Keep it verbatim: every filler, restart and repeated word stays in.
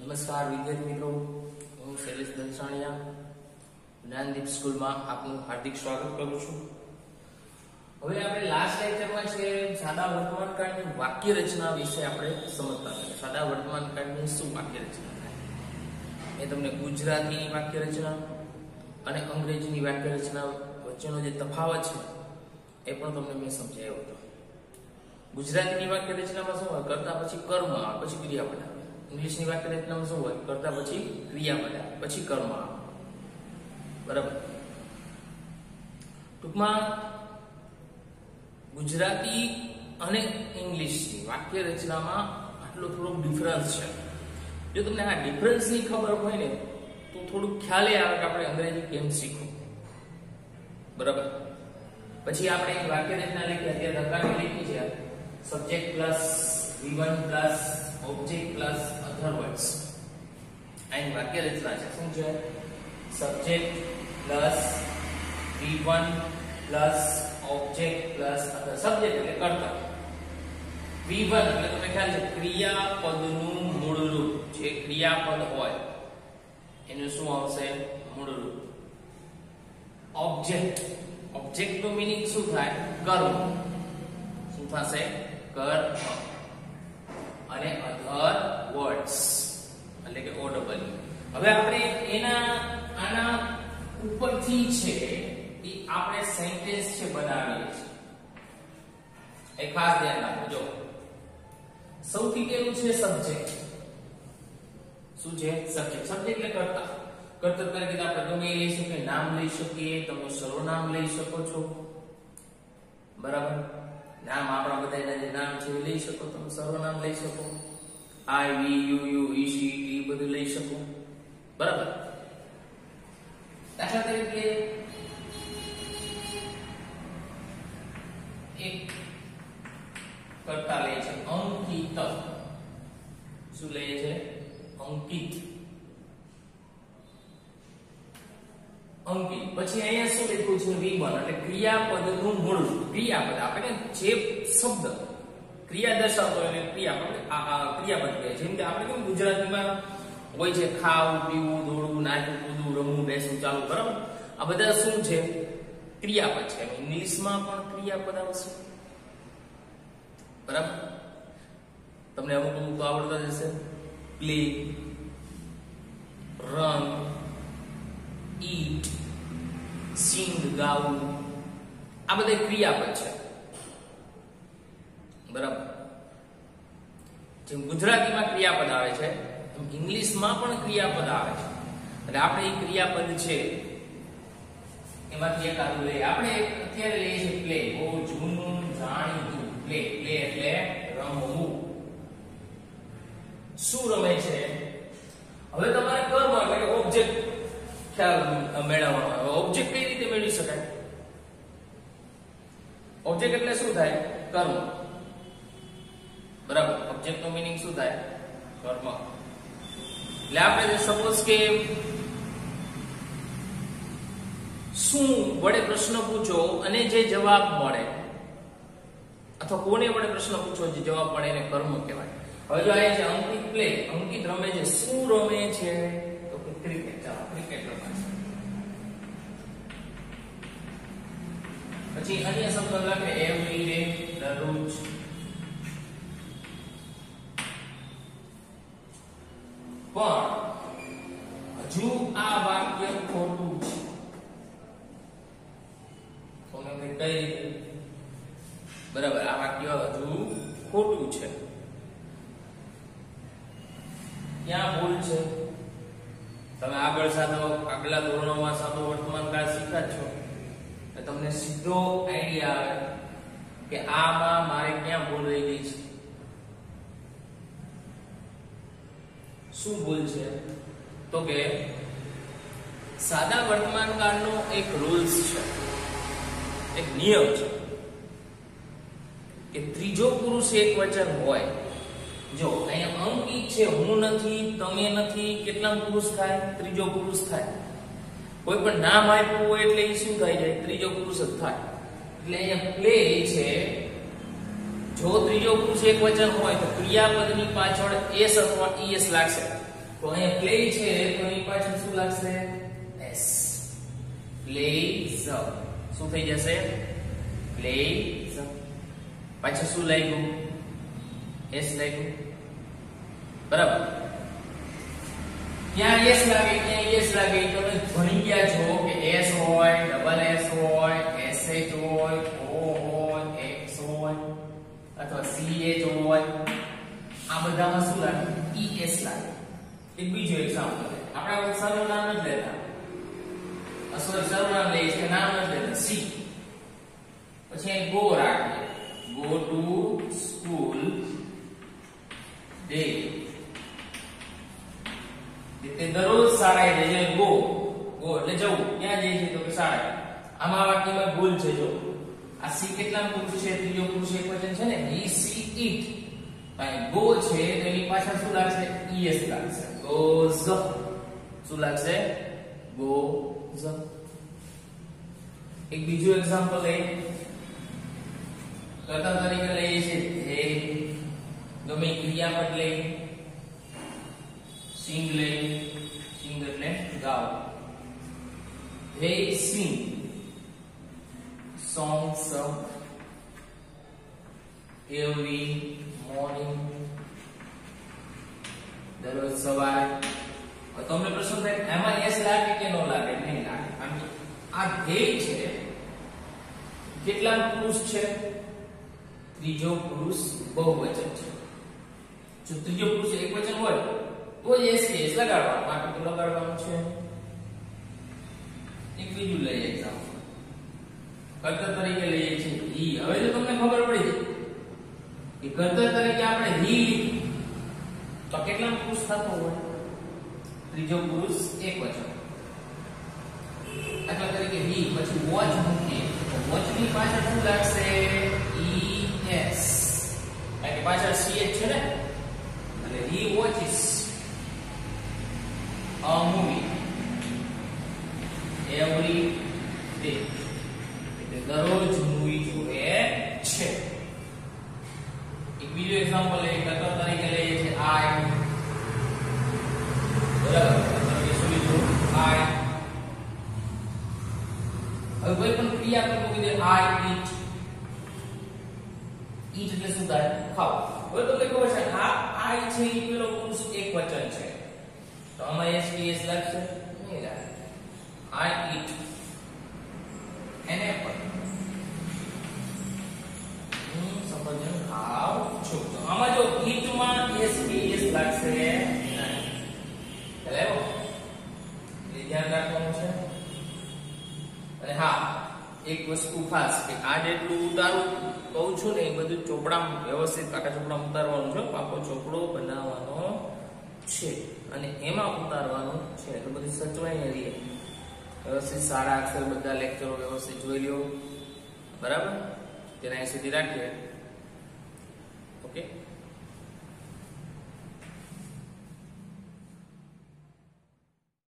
નમસ્કાર વિદ્યાર્થી મિત્રો, હું શૈલેષ દલસાણીયા જ્ઞાનદીપ સ્કૂલમાં આપનું હાર્દિક સ્વાગત કરું છું. હવે આપણે લાસ્ટ લેક્ચરમાં છે સાદા વર્તમાન કાળની વાક્ય રચના વિશે આપણે સમજતા હતા. સાદા વર્તમાન કાળની શું વાક્ય રચના થાય એ તમને ગુજરાતીની વાક્ય રચના અને અંગ્રેજીની વાક્ય રચના વચ્ચેનો જે તફાવત છે એ પણ તમને મેં સમજાવ્યો હતો. ગુજરાતીની વાક્ય રચનામાં શું હોય? કરતા પછી કર્મ આવે, પછી ક્રિયાપદ આવે. ઇંગ્લિશની વાક્ય રચનામાં શું હોય? કરતા પછી ક્રિયાપદ આવે, પછી કર્મ આવે. બરાબર. ટૂંકમાં ગુજરાતી અને ઇંગ્લિશની વાક્ય રચનામાં આટલો થોડો ડિફરન્સ છે. જો તમને આ ડિફરન્સની ખબર હોય ને તો થોડું ખ્યાલ આવે કે આપણે અંગ્રેજી કેમ શીખવું. બરાબર. પછી આપણે એક વાક્ય રચના લખી, અત્યારે ધક્કાની લખી છે, subject plus V one plus object plus other words. આની વાક્ય રચના છે. શું છે? Subject plus V one plus object plus other. Subject એટલે કર્તા, વી વન એટલે તમને ખ્યાલ છે ક્રિયાપદનું મૂળ રૂપ. જે ક્રિયાપદ હોય એનું શું આવશે? મૂળ રૂપ. ઓબ્જેક્ટ, ઓબ્જેક્ટ નું મીનિંગ શું થાય? કર્મ. શું થશે? કર્મ. અને અધર વર્ડ્સ એટલે કે ઓડબલ. હવે આપણે એના આના ઉપરથી છે એ આપણે સેન્ટેન્સ છે બનાવીએ છીએ. એ ખાસ ધ્યાન રાખજો. સૌથી પહેલું છે સબ્જેક્ટ. શું છે? સબ્જેક્ટ. સબ્જેક્ટ એટલે કર્તા. કર્તા તરીકે આપણે ગમે લઈ શકીએ, નામ લઈ શકીએ, તમે સર્વનામ લઈ શકો છો. બરાબર. નામ આપણા બધાના જે નામ છે એ લઈ શકો, તમે સર્વનામ લઈ શકો. I, we, you, you, E, C, T બધું લઈ શકો. બરાબર. દાખલા તરીકે એક કર્તા લે છે અંકિત. શું લે છે? અંકિત. અંકિત. પછી અહીંયા શું લખ્યું છે? વી વન એટલે ક્રિયાપદનું મૂળ. ક્રિયાપદ આપણે જે શબ્દ ક્રિયા દર્શાવતો હોય એને ક્રિયાપદ આ ક્રિયાપદ કહે. જેમ કે આપણે કેમ ગુજરાતીમાં હોય છે ખાવું, પીવું, દોડવું, નાચવું, કૂદવું, રમવું, બેસવું, ચાલવું. બરાબર. આ બધા શું છે? ક્રિયાપદ છે. ઇંગ્લિશમાં પણ ક્રિયાપદ આવશે. બરાબર. તમને અમુક અમુક આવડતા જશે. પ્લે, રન, ઈટ, સિંગ, ગાવું, આ બધા ક્રિયાપદ છે. બરાબર. જેમ ગુજરાતીમાં ક્રિયાપદ આવે છે એમ ઇંગ્લિશમાં પણ ક્રિયાપદ આવે છે. એટલે આપણે એ ક્રિયાપદ છે એમાંથી એક આદુ લઈએ. આપણે અત્યારે લઈએ છીએ પ્લે. બહુ જૂનું જાણીતું પ્લે. પ્લે એટલે રમવું. શું રમે છે? હવે તમારે કરવાનું એટલે કે ઓબ્જેક્ટ ખ્યાલ મેળવવાનો. ઓબ્જેક્ટ કઈ રીતે મેળવી શકાય? ઓબ્જેક્ટ એટલે શું થાય? કર્મ. બરાબર. ઓબ્જેક્ટ નો મીનિંગ શું થાય? કર્મ. એટલે આપણે સપોઝ કે શું વડે પ્રશ્ન પૂછો અને જે જવાબ મળે, અથવા કોને વડે પ્રશ્ન પૂછો જે જવાબ મળે એને કર્મ કહેવાય. હવે જો આ છે અંકિત પ્લે. અંકિત રમે છે. શું રમે છે? તો કે ક્રિકેટ. ચાલો ક્રિકેટ રમે છે. પછી અન્ય શબ્દ લખે એવરી ડે, દરરોજ. પણ હજુ આ વાક્ય ખોટું છે. કોને કઈ રીતે? બરાબર. આ વાક્ય હજુ ખોટું છે. ક્યાં ભૂલ છે? તમે આગળ સાદો આગલા ધોરણોમાં સાદો વર્તમાન કાળ શીખ્યા છો. તમને સીધો આઈડિયા આવે કે આમાં મારે ક્યાં ભૂલ રહી ગઈ છે. શું ભૂલ છે? તો કે સાદા વર્તમાન કાળનો એક રૂલ્સ છે, એક નિયમ છે કે ત્રીજો પુરુષ એક વચન હોય. જો અહીંયા અંકિત છે, હું નથી, તમે નથી, કેટલા પુરુષ થાય? ત્રીજો પુરુષ થાય. કોઈ પણ નામ આપ્યું હોય એટલે એ શું થાય જાય? ત્રીજો પુરુષ જ થાય. એટલે અહીંયા પ્લે છે. જો ત્રીજો પુરુષ એક વચન હોય તો ક્રિયાપદની પાછળ એસ અથવા ઈએસ લાગશે. તો અહીંયા પ્લે છે તો એની પાછળ શું લાગશે s પ્લેઝ શું થઈ જશે પ્લેઝ પાછળ શું લાગ્યું s લાગ્યું બરાબર ક્યાં s લાગે ક્યાં s લાગે તમે ભણી ગયા છો કે s હોય ડબલ s હોય sh હોય o હોય x હોય અથવા ch હોય આ બધામાં શું લાગે es લાગે એક બીજું એક્ઝામ્પલ આપણે સર્વનામ નથી લેતા અસર સર્વનામ લઈએ છે નામ નથી લેતા c પછી ગો રાખીએ go to school day એટલે દરરોજ શાળાએ જઈએ ગો ગો એટલે જવું ક્યાં જઈએ છે તો કે શાળાએ આમાં વાક્યમાં ભૂલ છે જો આ સી કેટલા પુરુષ છે ત્રીજો પુરુષ એકવચન છે ને he she it અને ગો છે તો એની પાછળ શું લાગશે es લાગશે goes શું લાગશે goes એક બીજું એક્ઝામ્પલ લઈએ કર્તા તરીકે લઈએ છે હે ગમે ક્રિયાપદ લઈએ સિંગ લઈએ સિંગ એટલે ગાઓ they sing songs every morning દરરોજ સવારે તમને પ્રશ્ન થાય એમાં s લાગે કે નો લાગે નહીં લાગે કારણ કે આ ધ્યેય છે કેટલા પુરુષ છે ત્રીજો પુરુષ બહુવચન છે જો ત્રીજો પુરુષ એકવચન હોય તો જ s કે s લગાડવાનું બાકી તો લગાડવાનું છે એક બીજું લઈએ એક્ઝામ્પલ કર્તા તરીકે લઈએ છીએ he હવે તો તમને ખબર પડી જાય કે કર્તા તરીકે આપણે he તો કેટલા પુરુષ થતો હોય ત્રીજો પુરુષ એકવચન દાખલા તરીકે he પછી વોચ મૂકીએ તો વોચ ની પાછળ શું લાગશે es કારણ કે પાછળ ch છે ને એટલે he watches a movie every day એટલે દરરોજ મૂવી જોવે છે એક બીજો એક્ઝામ્પલ લઈએ કર્તા તરીકે લઈએ છે I બરાબર તમે શું લીધું I હવે કોઈ પણ ક્રિયા પર મૂકી દે I eat eat એટલે શું થાય ખાવ હવે તમને ખબર છે આ I છે એ પેલો પુરુષ એકવચન છે તો આમાં s કે s લાગશે નહીં લાગે I eat an apple હું સફરજન ખાઉં છું તો આમાં જો eat માં s કે s લાગશે નહીં ચાલો એ ધ્યાન રાખવાનું છે અને હા એક વસ્તુ ખાસ કે આ જેટલું ઉતારું કહું છું ને એ બધું ચોપડામાં વ્યવસ્થિત કાકા ચોપડામાં ઉતારવાનું છે પાકો ચોપડો બનાવવાનો છે અને એમાં ઉતારવાનું છે તો બધું સચવાઈને રહીએ વ્યવસ્થિત સારા અક્ષર બધા લેક્ચરો વ્યવસ્થિત જોઈ લ્યો બરાબર તેને અહીં સુધી રાખીએ ઓકે